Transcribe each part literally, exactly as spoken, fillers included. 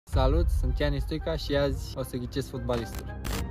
Salut, sunt Ianis Stoica și azi o să ghicesc fotbalistul.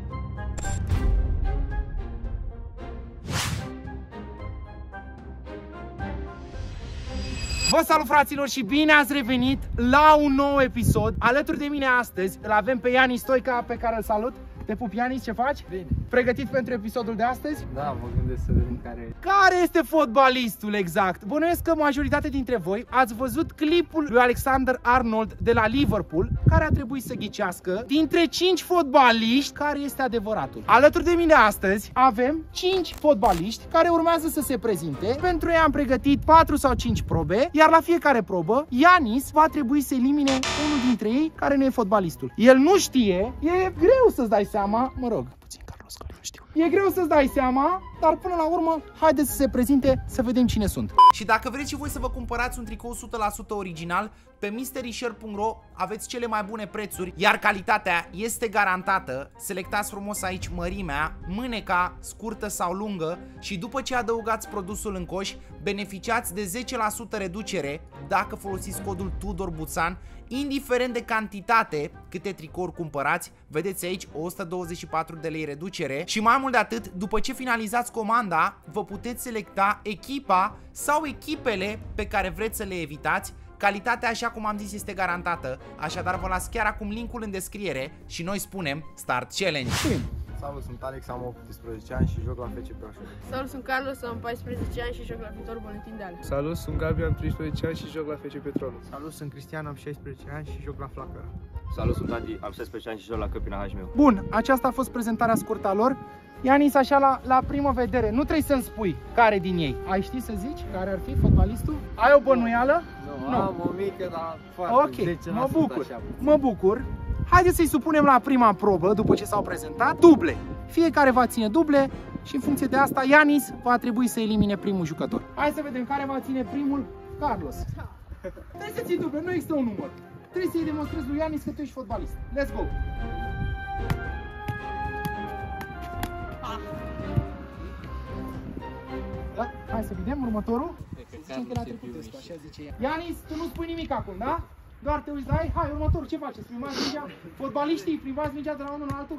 Vă salut, fraților, și bine ați revenit la un nou episod. Alături de mine astăzi îl avem pe Ianis Stoica, pe care îl salut. Te pup, Ianis, ce faci? Bine. Pregătit pentru episodul de astăzi? Da, mă gândesc să vedem care... Care este fotbalistul exact? Bănuiesc că majoritatea dintre voi ați văzut clipul lui Alexander Arnold de la Liverpool, care a trebuit să ghicească dintre cinci fotbaliști care este adevăratul. Alături de mine astăzi avem cinci fotbaliști care urmează să se prezinte. Pentru ei am pregătit patru sau cinci probe, iar la fiecare probă Ianis va trebui să elimine unul dintre ei care nu e fotbalistul. El nu știe, e greu să-ți dai seama, mă rog, puțin Carlos, că nu știu. E greu să-ți dai seama, dar până la urmă, haideți să se prezinte, să vedem cine sunt. Și dacă vreți și voi să vă cumpărați un tricou o sută la sută original, pe mysteryshirt punct ro aveți cele mai bune prețuri, iar calitatea este garantată. Selectați frumos aici mărimea, mâneca, scurtă sau lungă și după ce adăugați produsul în coș, beneficiați de zece la sută reducere dacă folosiți codul Tudor Buțan, indiferent de cantitate câte tricouri cumpărați. Vedeți aici o sută douăzeci și patru de lei reducere și mai mult de atât, după ce finalizați comanda, vă puteți selecta echipa sau echipele pe care vreți să le evitați. Calitatea, așa cum am zis, este garantată, așadar vă las chiar acum linkul în descriere și noi spunem Start Challenge! Salut, sunt Alex, am optsprezece ani și joc la F C Brașov. Salut, sunt Carlos, am paisprezece ani și joc la Viitor Valentin Deală. Salut, sunt Gabi, am treisprezece ani și joc la F C Petrolul. Salut, sunt Cristian, am șaisprezece ani și joc la Flacăra. Salut, sunt Adi, am șaisprezece ani și joc la Căpina H M. Bun, aceasta a fost prezentarea scurtă a lor. Ianis, așa la, la primă vedere, nu trebuie să-mi spui care din ei. Ai ști să zici care ar fi fotbalistul? Ai o bănuială? Nu, Nu. am o mică, dar foarte Ok, zece la mă sută bucur, așa. mă bucur. Haideți să-i supunem la prima probă, după ce s-au prezentat, duble. Fiecare va ține duble și în funcție de asta Ianis va trebui să elimine primul jucător. Hai să vedem care va ține primul. Carlos. Trebuie să ții duble, nu există un număr. Trebuie să-i demonstrezi lui Ianis că tu ești fotbalist. Let's go! Da? Hai să vedem următorul. Zicem că l-a trecut testul, așa zice ea. Ianis, tu nu spui nimic acum, da? Doar te uiți la ei. Hai, următorul, ce faceți? Plimbați mingea? Fotbaliștii, plimbați mingea de la unul la altul?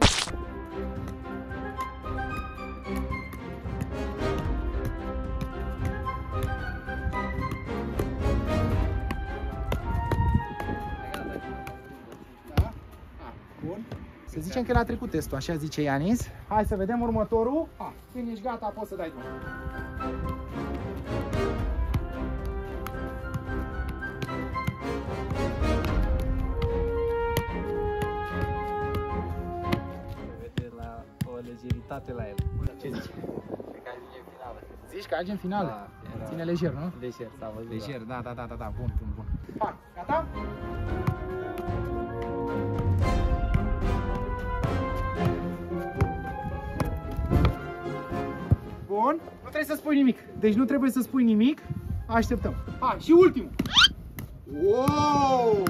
Da? Ah, bun. Să zicem că l-a trecut testul, așa zice Ianis. Hai să vedem următorul. Ah, când ești gata, poți să dai drumul. Legeritate la el. Ce zici? Cred că ajunge în finală. Zici că ajunge în finală? Da, era... Ține lejer, nu? Lejer, s-a văzut. Lejer, da, da, da, da, da, bun, bun, bun. Hai, gata? Bun, nu trebuie să spui nimic. Deci nu trebuie să spui nimic. Așteptăm. Hai, și ultimul. Wow!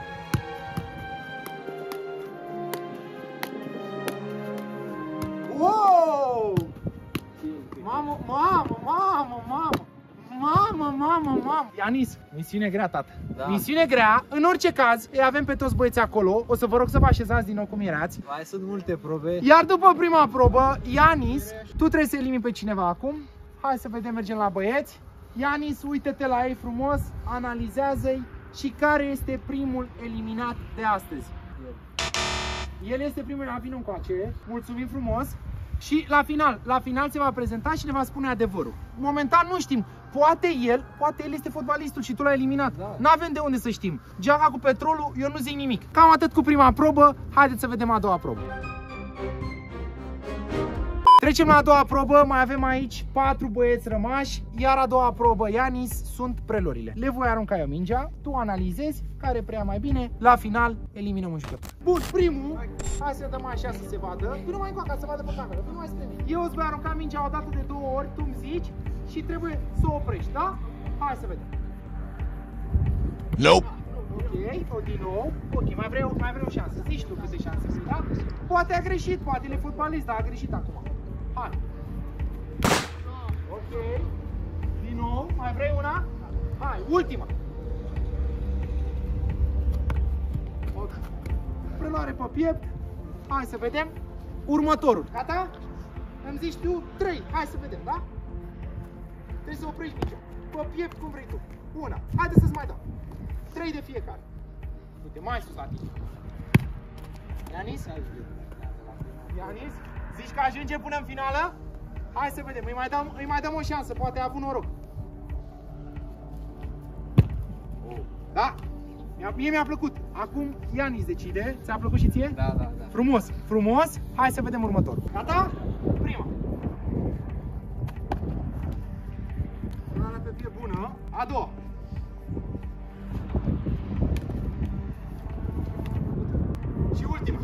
Wow! Mamă, mamă, mamă, mamă! Mamă, mamă, mamă! Ianis, misiune grea, tată. Da. Misiune grea. În orice caz, îi avem pe toți băieții acolo. O să vă rog să vă așezați din nou cum erați. Mai sunt multe probe. Iar după prima probă, Ianis, tu trebuie să elimini pe cineva acum. Hai să vedem, mergem la băieți. Ianis, uite-te la ei frumos, analizează-i și care este primul eliminat de astăzi. El este primul, la vină încoace. Mulțumim frumos. Și la final, la final se va prezenta și ne va spune adevărul. Momentan nu știm. Poate el, poate el este fotbalistul și tu l-ai eliminat. Da. N-avem de unde să știm. Geaca cu petrolul, eu nu zic nimic. Cam atât cu prima probă. Haideți să vedem a doua probă. Trecem la a doua probă, mai avem aici patru băieți rămași, iar a doua probă, Ianis, sunt prelurile. Le voi arunca eu mingea, tu analizezi care preia mai bine, la final eliminăm un jucător. Bun, primul, hai să dăm așa să se vadă, vină mai încoa ca să vadă pe cameră, vină mai spre mine. Eu îți voi arunca mingea o dată de două ori, tu îmi zici și trebuie să o oprești, da? Hai să vedem. Nope. Ok, o din nou. Ok, mai vreau, mai vreau o șansă. Zici tu câte șanse sunt, da? Poate a greșit, poate el e fotbalist, dar a greșit acum. Hai. Ok. Din nou, mai vrei una? Hai, ultima. Ok. preluare pe piept. Hai să vedem. Următorul. Gata? Îmi zici tu trei. Hai să vedem, da? Trebuie să oprești mingea. Pe piept cum vrei tu. Una. Haide să-ți mai dau. Trei de fiecare. Uite, mai sus la tine. Ianis? Ianis? Zici că ajunge până în finală? Hai să vedem. Îi mai dăm, îi mai dăm o șansă. Poate a avut noroc. Da? Mie mi-a plăcut. Acum Ianis decide. Ți-a plăcut și ție? Da, da, da. Frumos, frumos. Hai să vedem următorul. Gata? Prima. Una pe pie bună. A doua. Și ultima.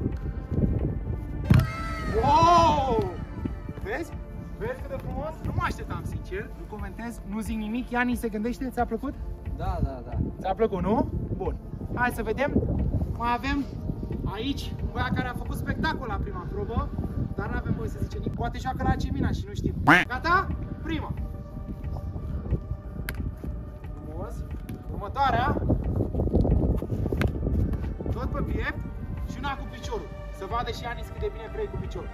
Wow! Vezi? Vezi cât de frumos? Nu mă așteptam, sincer. Nu comentez, nu zic nimic. Ianis se gândește, ți-a plăcut? Da, da, da. Ți-a plăcut, nu? Bun. Hai să vedem. Mai avem aici un băiat care a făcut spectacol la prima probă, dar nu avem voie să zicem nimic. Poate joacă la Cemina și nu știm. Gata? Prima. Frumos. Următoarea. Tot pe piept și una cu piciorul. Să vadă și Ianis cât de bine vrei cu piciorul.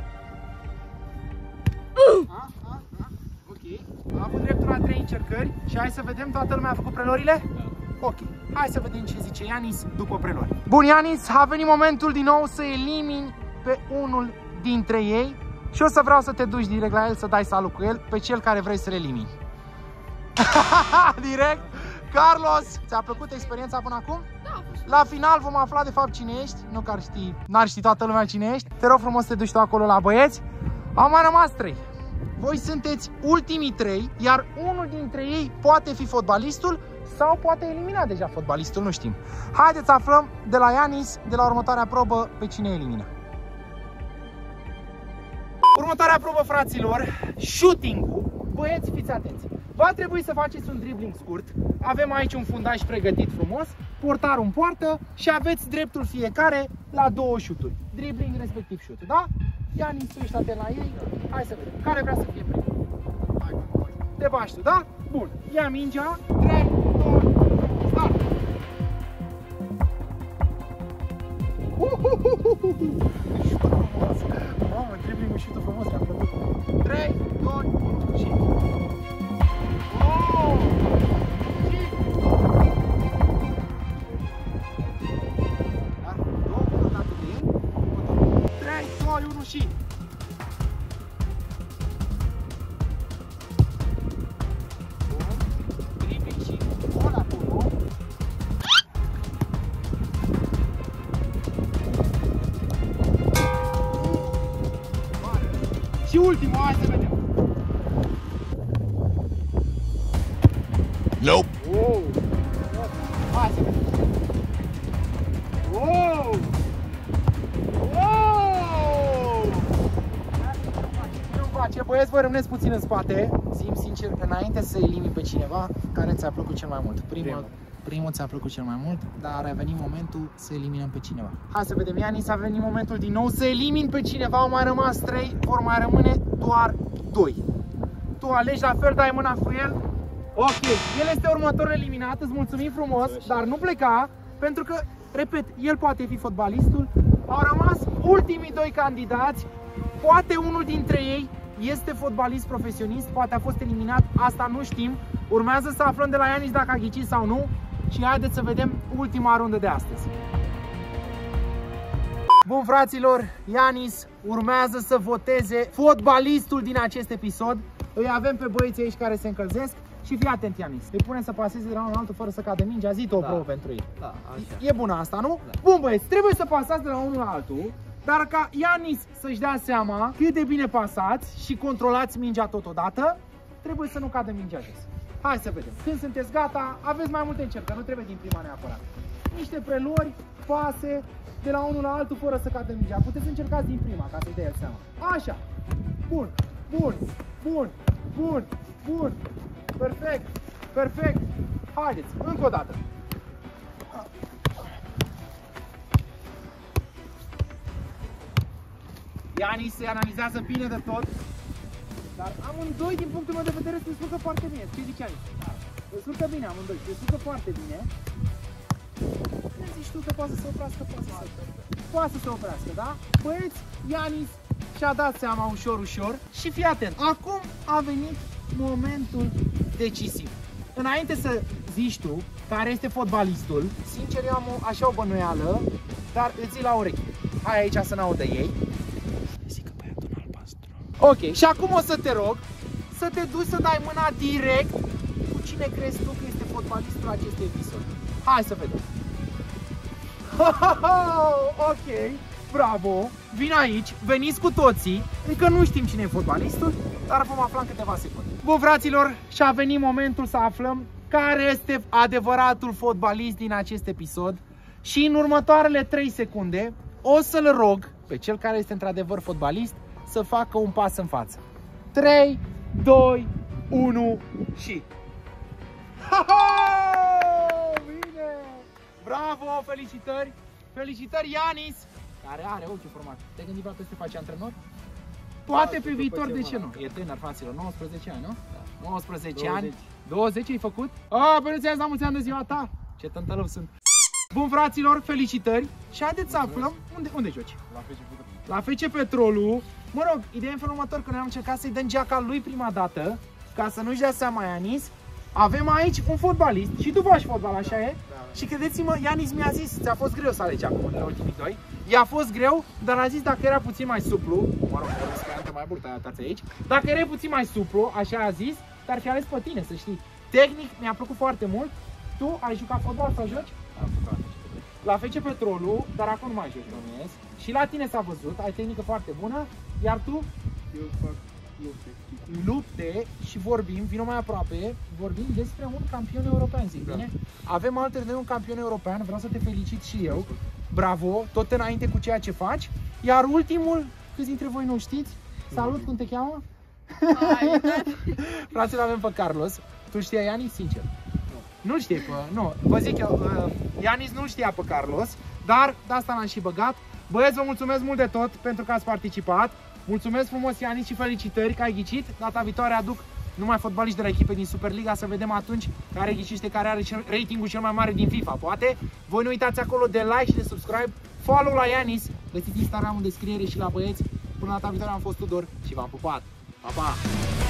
A, a, a. Ok. A avut dreptul la trei încercări și hai să vedem, toată lumea a făcut prelorile? Da. Ok. Hai să vedem ce zice Ianis după prelori. Bun, Ianis, a venit momentul din nou să elimini pe unul dintre ei și o să vreau să te duci direct la el, să dai salut cu el, pe cel care vrei să-l elimini. Direct. Carlos, ți-a plăcut experiența până acum? Da, la final vom afla de fapt cine ești, nu că ar ști, n-ar ști toată lumea cine ești. Te rog frumos să te duci tu acolo la băieți. Au mai rămas trei. Voi sunteți ultimii trei, iar unul dintre ei poate fi fotbalistul sau poate elimina deja fotbalistul, nu știm. Haideți să aflăm de la Ianis, de la următoarea probă, pe cine elimină. Următoarea probă, fraților, shooting-ul. Băieți, fiți atenți. Va trebui să faceți un dribbling scurt. Avem aici un fundaj pregătit frumos, portarul în poartă și aveți dreptul fiecare la două șuturi. Dribbling respectiv șut, da? Ianis, tu ești atent la ei. Hai să vedem. Care vrea să fie primul? Hai, te bași tu, da? Bun. Ia mingea. trei, doi, start! Șutul frumos. Mamă, dribbling-ul șutul frumos, mi-a plăcut. trei, doi, unu și... Oh! Și... Da? Două pânătate de el. trei, doi, unu și... Dribbling și gol acolo. Și ultimul, hai să vedem. Nope. Wow. Hai să vedem. Wow. Wow. Nu-mi place, băieți, vă rămâneți puțin în spate. Zi-mi sincer, înainte să elimini pe cineva, care ți-a plăcut cel mai mult? Primul, primul ți-a plăcut cel mai mult, dar a venit momentul să eliminăm pe cineva. Hai să vedem, Ianis, a venit momentul din nou să elimini pe cineva. Au mai rămas trei, vor mai rămâne doar doi. Tu alegi la fel, dai mâna cu el. Ok, el este următorul eliminat, îți mulțumim frumos, dar nu pleca, pentru că, repet, el poate fi fotbalistul. Au rămas ultimii doi candidați, poate unul dintre ei este fotbalist profesionist, poate a fost eliminat, asta nu știm. Urmează să aflăm de la Ianis dacă a ghicit sau nu și haideți să vedem ultima rundă de astăzi. Bun, fraților, Ianis urmează să voteze fotbalistul din acest episod. Îi avem pe băieții aici care se încălzesc. Și fii atent, Ianis, îi punem să paseze de la unul altul fără să cadă mingea, zi-te o Da. probă pentru ei. Da, așa. E bună asta, nu? Da. Bun, băieți, trebuie să pasați de la unul la altul, dar ca Ianis să-și dea seama cât de bine pasați și controlați mingea totodată, trebuie să nu cadă mingea jos. Hai să vedem. Când sunteți gata, aveți mai multe încercări, nu trebuie din prima neapărat. Niște preluări, pase, de la unul la altul fără să cadă mingea. Puteți încercați din prima, ca să-i dea el seama. Așa. Bun, bun, bun, bun, bun. Perfect, perfect. Haideți, încă o dată. Ianis se analizează bine de tot, dar amândoi, din punctul meu de vedere, se descurcă foarte bine. Ce zice Ianis? Se descurcă bine amândoi, se descurcă foarte bine. zici tu că poate să se oprească, poate să se poate să se oprească, da? Băieți, Ianis și-a dat seama ușor, ușor și fii atent. Acum a venit momentul decisiv. Înainte să zici tu care este fotbalistul, sincer eu am o, așa o bănuială, dar îți ții la ureche. Hai aici să n-audă ei. Zic că băiatul în albastru. Ok, și acum o să te rog să te duci să dai mâna direct cu cine crezi tu că este fotbalistul acestui episod. Hai să vedem. Ok, bravo. Vin aici, veniți cu toții. Încă nu știm cine e fotbalistul, dar vom afla în câteva secunde. Bun, fraților, și-a venit momentul să aflăm care este adevăratul fotbalist din acest episod. Și în următoarele trei secunde o să-l rog pe cel care este într-adevăr fotbalist să facă un pas în față. trei, doi, unu și... Bine! Bravo, felicitări! Felicitări, Ianis! Care are ochiul format. Te-ai gândit vreodată să te faci antrenor? Poate pe viitor, de ce nu? E tânăr, fraților, nouăsprezece ani, nu? Da. nouăsprezece ani. douăzeci ai făcut? Ah, pe nu ți-ai la mulți ani de ziua ta. Ce tântălău sunt. Bun, fraților, felicitări. Și haideți să aflăm unde, unde joci. La F C Petrolul. La F C Petrolul. Mă rog, ideea în felul următor, că noi am încercat să-i dăm geaca lui prima dată, ca să nu-și dea seama Ianis. Avem aici un fotbalist și tu faci fotbal, așa e? Da. Și credeți-mă, Ianis mi-a zis, ți-a fost greu să alegi acum între ultimii doi. I-a fost greu, dar a zis dacă era puțin mai suplu, mă rog, o mai burtă aici, dacă era puțin mai suplu, așa a zis, dar fi ales pe tine, să știi. Tehnic, mi-a plăcut foarte mult. Tu ai jucat fotbal sau joci? Am jucat. La F C Petrolul, dar acum nu mai joci, bănuiesc. Și la tine s-a văzut, ai tehnică foarte bună, iar tu? Eu fac lupte. Lupte și vorbim, vino mai aproape, vorbim despre un campion european, zic bine? Avem alături de un campion european, vreau să te felicit și eu. Bravo, tot înainte cu ceea ce faci. Iar ultimul, câți dintre voi nu știți? Salut, cum te cheamă? Fraților, avem pe Carlos. Tu știai Ianis, sincer? Nu știe pe... Nu, vă zic eu, uh, Ianis nu știa pe Carlos, dar de asta l-am și băgat. Băieți, vă mulțumesc mult de tot pentru că ați participat. Mulțumesc frumos, Ianis, și felicitări că ai ghicit. Data viitoare aduc numai fotbaliști de la echipe din Superliga, să vedem atunci care ghicește, care are ratingul cel mai mare din FIFA, poate. Voi nu uitați acolo de like și de subscribe, follow la Ianis, găsiți Instagram în descriere și la băieți. Până data viitoare am fost Tudor și v-am pupat. Pa, pa!